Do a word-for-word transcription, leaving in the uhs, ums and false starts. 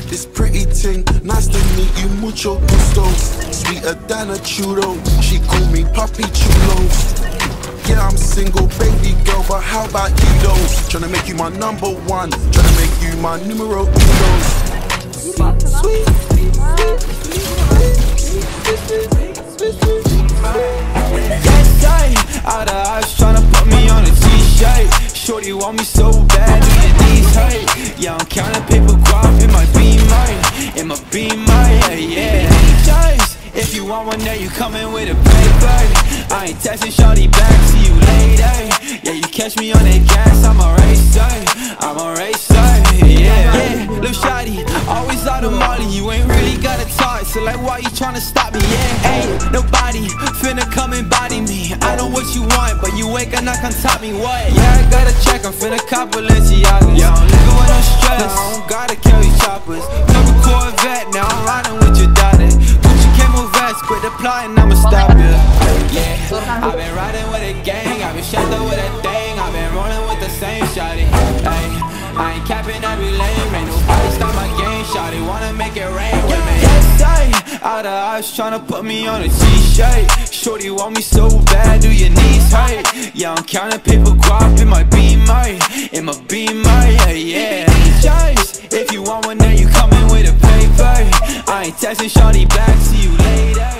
this pretty ting, nice to meet you, mucho gusto. Sweeter than a churro, she call me Papi Chulo. Yeah, I'm single, baby girl, but how about you though? Tryna make you my number one, tryna make you my numero uno. Sweet, sweet, yes, I, out of eyes tryna put me on a t-shirt. Shorty want me so bad, need these hurt. Yeah, I'm counting paper guap in my beamer, in my beamer, yeah, yeah. If you want one day, you coming with a paper. I ain't texting shorty back, see you later. Yeah, you catch me on that gas, I'm a racer, I'm a racer, yeah. Yeah, lil' shawty, always out of Molly, you ain't really got a talk, so like why you tryna stop me, yeah? Ain't nobody finna come and body me. I know what you want, but you ain't gonna come top me, what? Yeah, I gotta check, I'm finna cop Balenciagas. Yeah, I'm living with no stress, I don't gotta carry choppers. Couple Corvette, now I'm riding with your daughter. Gucci camel vest, quit the plotting, I'ma stop you. Yeah, I've been riding with a gang, I've been shut up with a thing, I've been rolling with the same shawty. Ay, I ain't capping every lane, ain't nobody stop my game, shawty wanna make it rain with me. Yes, I, out of eyes tryna put me on a t-shirt. Shorty want me so bad, do your knees hurt? Yeah, I'm counting paper guap in my beamer, in my beamer, yeah, yeah. Just, if you want one day, you coming with a paper. I ain't texting shawty back, see you later.